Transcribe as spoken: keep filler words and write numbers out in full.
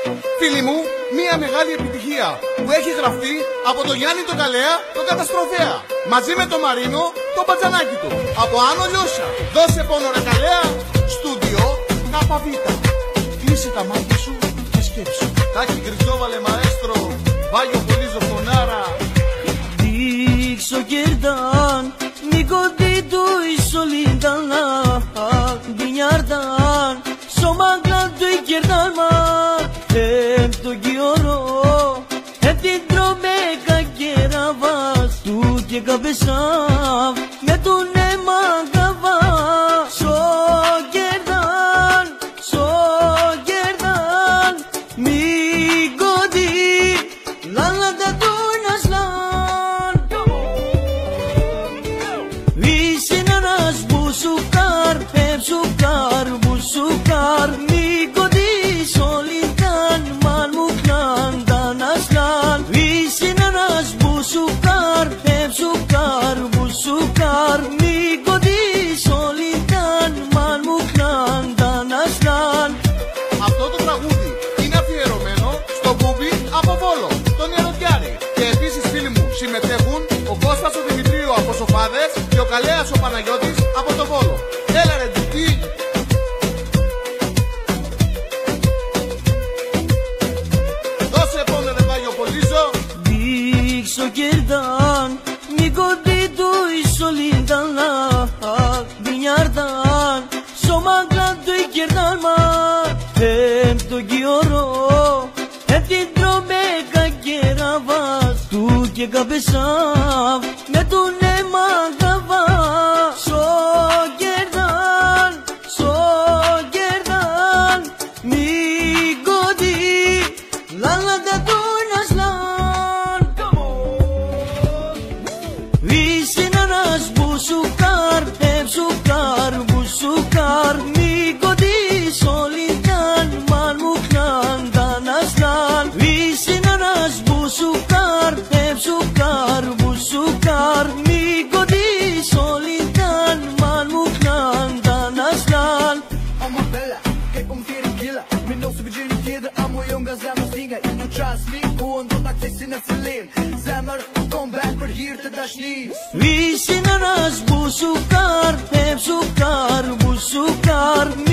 Φίλοι μου, μια μεγάλη επιτυχία που έχει γραφτεί από τον Γιάννη τον Καλέα, τον καταστροφέα, μαζί με τον Μαρίνο, τον πατζανάκι του. Από Άνω Λιώσα. Δώσε πόνο ρε Καλέα, στούντιο Καπαβίτα. Κλείσε τα μάτια σου και σκέψου. Τάκη Κρυστόβαλε μαέστρο, Βάγιο Πολύζο Φωνάρα. Dixo gerdan, niko ditu isolindana, dinardan, somaglan tu gerdan ma, hem to gioro, hem ti drome ka geravas, tu ke gabesav, me tu ne magava, so gerdan, so gerdan, mi godi, la la da tu naslan. Busukar, hep sukar, busukar, miko di solitan, man muklan, danaslan. Visinanas busukar, hep sukar, busukar, miko di solitan, man muklan, danaslan. Αυτό το τραγούδι είναι αφιερωμένο στο Μπούμπι από Βόλο, τον Ερωτιάρη. Και επίσης φίλοι μου συμμετέχουν ο Κώστας ο Δημητρίου από Σοφάδες και ο Καλέας ο Παναγιώτης από το Βόλο. Έλα ρε ντυτή. Δώσε πόνο ρε Βάγιο Πολύζο. Dixo gerdan, niko ditu isolindana, dinardan, somaglan tu gerdan ma, hem to gioro, hem ti drome ka geravas, tu ke gabesav, me tu ne magava, so gerdan, so gerdan, mi godi, la la da tu naslan. Visinanas busukar, hep sukar, busukar, mi godi solitan, man muklan, danaslan. Visinanas busukar, hep sukar, busukar, mi godi solitan, man muklan, danaslan. Ama bella, che confiere gilla, mi non si vicino chiede, amo io un gazema stinga, in un trasli, uon do ta kthesin e fillin, zemër, come back për hir të dashnis. Visinanas busukar, hep sukar, busukar,